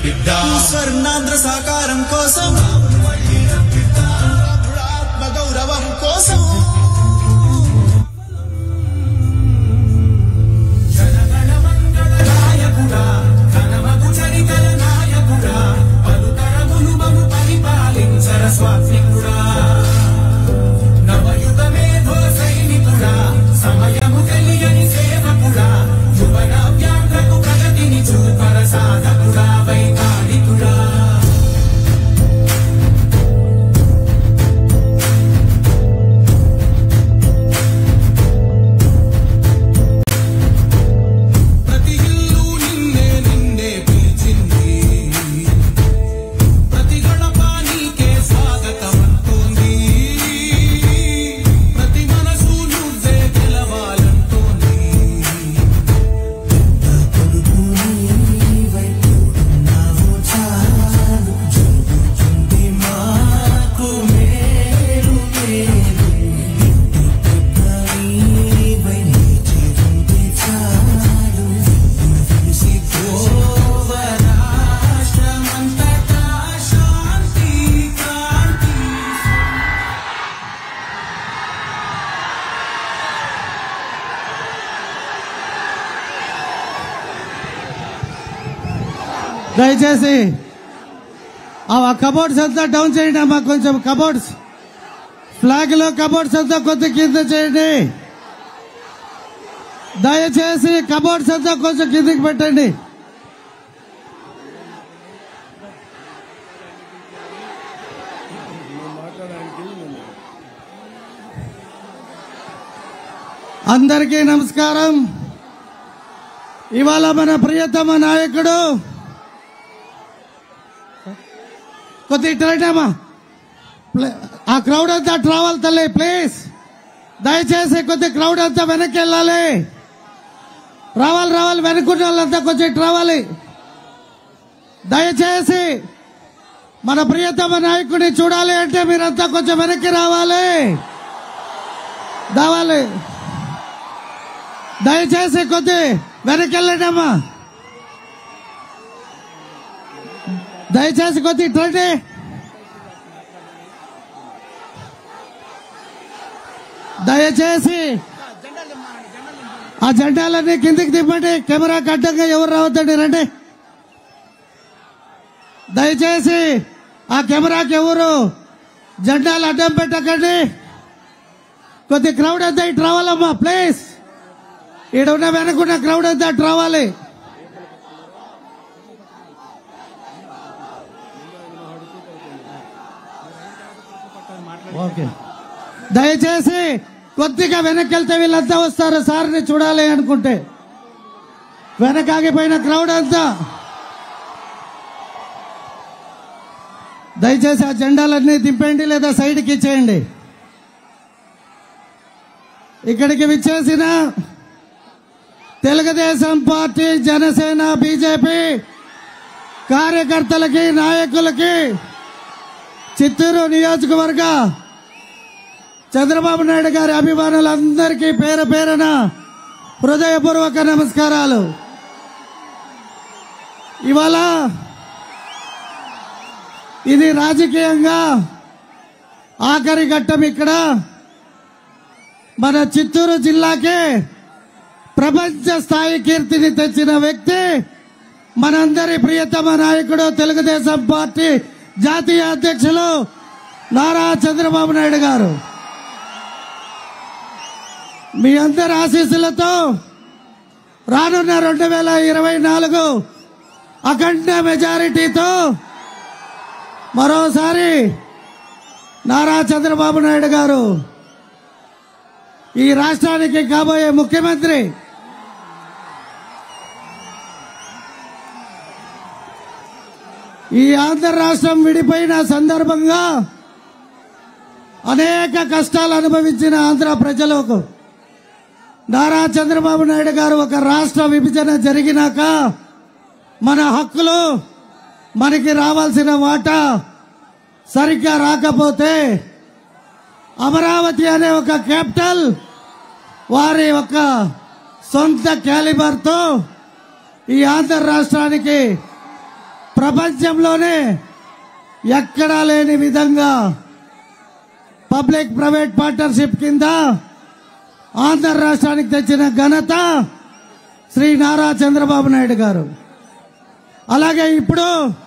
బిడ్డ స్వర్ణాంధ్ర సాకారం కోసం ఆత్మ గౌరవం కోసం జనగణ మంగళ నాయకుడా ఘనమగు చరితల నాయకుడా పలుతరములు మము పరిపాలించర స్వాత్మికుడా నవయుగ మేధో సైనికుడా సమయము తెలియని సేవకుడా యువన వ్యాంధ్రకు ప్రగతిని చూపర సాధకుడా వైతాళికుడా ప్రతి ఇల్లు నిన్నే నిన్నే పిలిచింది ప్రతి గడప నీకే స్వాగతమంటోంది ప్రతి మనసు నువ్వే గెలవాలంటోంది కొడుకు నీవైపోతున్నావు చాలు జరుగుతుంది మాకు మేలు మేలు నీవై నీచేరుంది చాలు తెలిసిపోవ రాష్ట్రమంతటా శాంతి క్రాంతి దయచేసి ఆ కబోర్డ్స్ అంతా డౌన్ చేయండి అమ్మా. కొంచెం కబోర్డ్స్ ఫ్లాగ్ లో కబోర్డ్స్ అంతా కొద్ది కింద చేయండి. దయచేసి కబోర్డ్స్ అంతా కొంచెం కిందకి పెట్టండి. అందరికీ నమస్కారం. ఇవాళ మన ప్రియతమ నాయకుడు కొద్ది ఇట్లా ఆ క్రౌడ్ అంతా ట్రావెల్ తల్లి ప్లీజ్. దయచేసి కొద్ది క్రౌడ్ అంతా వెనక్కి వెళ్ళాలి. రావాలి రావాలి వెనుకున్న వాళ్ళంతా కొంచెం రావాలి. దయచేసి మన ప్రియతమ నాయకుడిని చూడాలి అంటే మీరంతా కొంచెం వెనక్కి రావాలి. దావాలి దయచేసి కొద్ది వెనక్కి వెళ్ళండి అమ్మా. దయచేసి కొద్ది ఇట్లండి. దయచేసి ఆ జెండాలన్నీ కిందికి దింపండి. కెమెరాకి అడ్డంగా ఎవరు రావద్దండి, రండి. దయచేసి ఆ కెమెరాకి ఎవరు జెండాలు అడ్డం పెట్టకండి. కొద్ది క్రౌడ్ అంతా ఇటు రావాలమ్మా ప్లీజ్. ఈడ ఉన్న వెనకున్న క్రౌడ్ అంతా అటు రావాలి. ఓకే దయచేసి కొద్దిగా వెనక్కి వెళ్తే వీళ్ళంతా వస్తారు సార్ని చూడాలి అనుకుంటే. వెనకాగిపోయిన క్రౌడ్ అంతా దయచేసి ఆ జెండాలన్నీ దింపండి లేదా సైడ్కి ఇచ్చేయండి. ఇక్కడికి విచ్చేసిన తెలుగుదేశం పార్టీ, జనసేన, బీజేపీ కార్యకర్తలకి, నాయకులకి, చిత్తూరు నియోజకవర్గ చంద్రబాబు నాయుడు గారి అభిమానులందరికీ పేరు పేరున హృదయపూర్వక నమస్కారాలు. ఇవాళ ఇది రాజకీయంగా ఆఖరి ఘట్టం. ఇక్కడ మన చిత్తూరు జిల్లాకే ప్రపంచ స్థాయి కీర్తిని తెచ్చిన వ్యక్తి మనందరి ప్రియతమ నాయకుడు, తెలుగుదేశం పార్టీ జాతీయ అధ్యక్షులు నారా చంద్రబాబు నాయుడు గారు. మీ అందరి ఆశీస్సులతో రానున్న 2024 అఖండ మెజారిటీతో మరోసారి నారా చంద్రబాబు నాయుడు గారు ఈ రాష్ట్రానికి కాబోయే ముఖ్యమంత్రి. ఈ ఆంధ్ర రాష్ట్రం విడిపోయిన సందర్భంగా అనేక కష్టాలు అనుభవించిన ఆంధ్ర ప్రజలకు నారా చంద్రబాబు నాయుడు గారు ఒక రాష్ట్ర విభజన జరిగినాక మన హక్కులు, మనకి రావాల్సిన వాటా సరిగ్గా రాకపోతే అమరావతి అనే ఒక క్యాపిటల్ వారి ఒక సొంత క్యాలిబర్తో ఈ ఆంధ్ర రాష్ట్రానికి ప్రపంచంలోనే ఎక్కడా లేని విధంగా పబ్లిక్ ప్రైవేట్ పార్ట్నర్షిప్ కింద ఆంధ్ర రాష్ట్రానికి తెచ్చిన ఘనత శ్రీ నారా చంద్రబాబు నాయుడు గారు. అలాగే ఇప్పుడు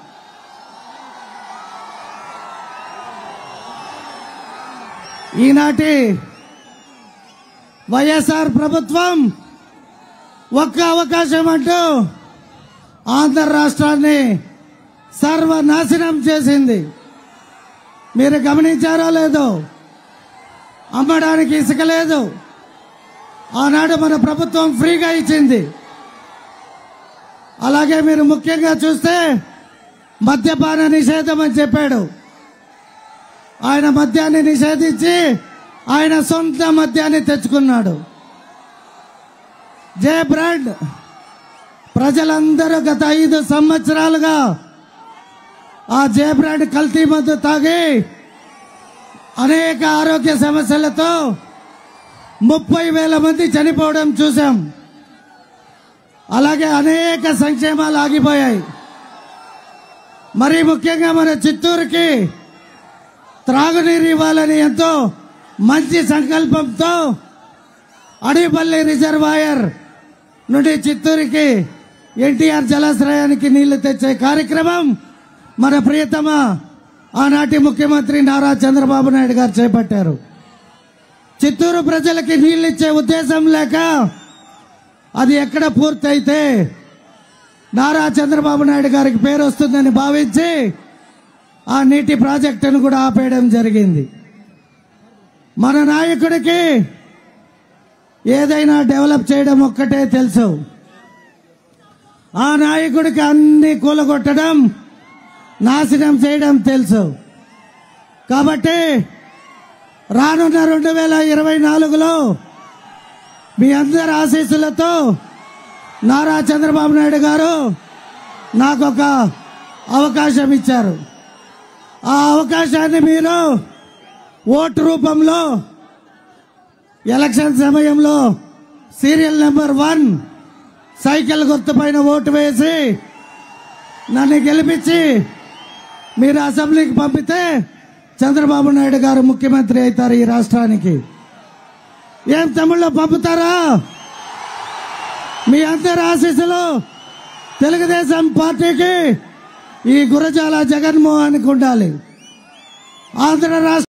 ఈనాటి వైఎస్ఆర్ ప్రభుత్వం ఒక్క అవకాశం అంటూ ఆంధ్ర రాష్ట్రాన్ని సర్వనాశనం చేసింది. మీరు గమనించారో లేదో, అమ్మడానికి ఇసుక లేదు. ఆనాడు మన ప్రభుత్వం ఫ్రీగా ఇచ్చింది. అలాగే మీరు ముఖ్యంగా చూస్తే మద్యపాన నిషేధం అని చెప్పాడు. ఆయన మద్యాన్ని నిషేధించి ఆయన సొంత మద్యాన్ని తెచ్చుకున్నాడు. జే బ్రాండ్ ప్రజలందరూ గత 5 సంవత్సరాలుగా ఆ జే బ్రాండ్ కల్తీ మందు తాగి అనేక ఆరోగ్య సమస్యలతో 30,000 మంది చనిపోవడం చూశాం. అలాగే అనేక సంక్షేమాలు ఆగిపోయాయి. మరీ ముఖ్యంగా మన చిత్తూరుకి త్రాగునీరు ఇవ్వాలని ఎంతో మంచి సంకల్పంతో అడిపల్లి రిజర్వాయర్ నుండి చిత్తూరుకి ఎన్టీఆర్ జలాశ్రయానికి నీళ్లు తెచ్చే కార్యక్రమం మన ప్రియతమ ఆనాటి ముఖ్యమంత్రి నారా చంద్రబాబు నాయుడు గారు చేపట్టారు. చిత్తూరు ప్రజలకి నీళ్లిచ్చే ఉద్దేశం లేక అది ఎక్కడ పూర్తయితే నారా చంద్రబాబు నాయుడు గారికి పేరు వస్తుందని భావించి ఆ నీటి ప్రాజెక్టును కూడా ఆపేయడం జరిగింది. మన నాయకుడికి ఏదైనా డెవలప్ చేయడం ఒక్కటే తెలుసు. ఆ నాయకుడికి అన్ని కూలగొట్టడం, నాశనం చేయడం తెలుసు. కాబట్టి రానున్న 2024లో మీ అందరి ఆశీస్సులతో నారా చంద్రబాబు నాయుడు గారు నాకొక అవకాశం ఇచ్చారు. ఆ అవకాశాన్ని మీరు ఓటు రూపంలో ఎలక్షన్ సమయంలో సీరియల్ నెంబర్ 1 సైకిల్ గుర్తుపైన ఓటు వేసి నన్ను గెలిపించి మీరు అసెంబ్లీకి పంపితే చంద్రబాబు నాయుడు గారు ముఖ్యమంత్రి అవుతారు ఈ రాష్ట్రానికి. ఏం తమిళ్లో పంపుతారా? మీ అందరి ఆశీస్సులు తెలుగుదేశం పార్టీకి ఈ గురజాల జగన్మోహన్కి ఉండాలి. ఆంధ్ర రాష్ట్ర